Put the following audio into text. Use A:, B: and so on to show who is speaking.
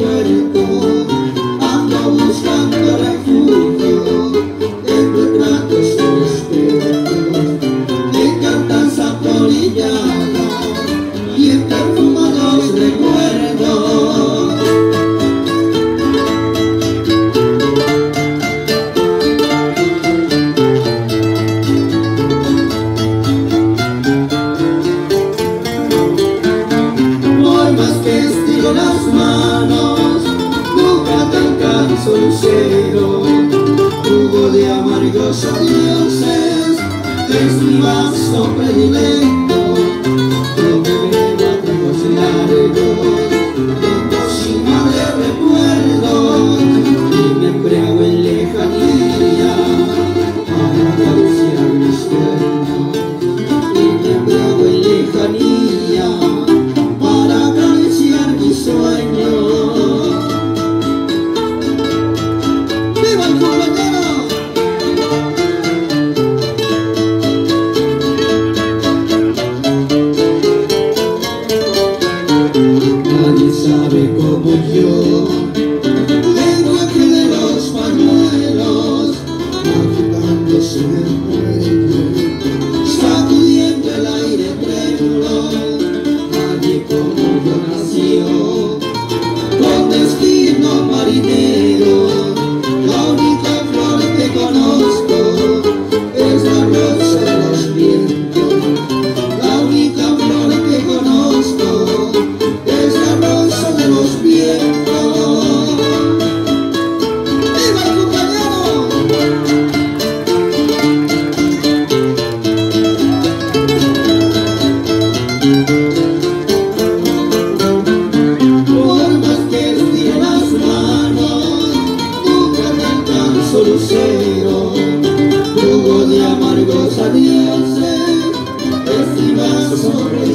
A: puerto, ando buscando refugio entre tratos y respetos, de cartas apolilladas y en perfumados recuerdos. Las manos, nunca te alcanzo, lucero, jugo de amargos adioses, es mi vaso predilecto, yo me bebo a tragos largos, encima de recuerdos, y me embriago en lejanía, para acariciar mis sueños, y me embriago en lejanía, sueño. ¡Viva el compañero! Nadie sabe como yo el lenguaje de los pañuelos, agitándose en el cuello, sacudiendo el aire trémulo. Nadie como yo nació con destino marinero, la única flor que conozco es la rosa de los vientos, la única flor que conozco es la rosa de los vientos. ¡Viva el compañero! Lucero, jugo de amargos adioses, es mi vaso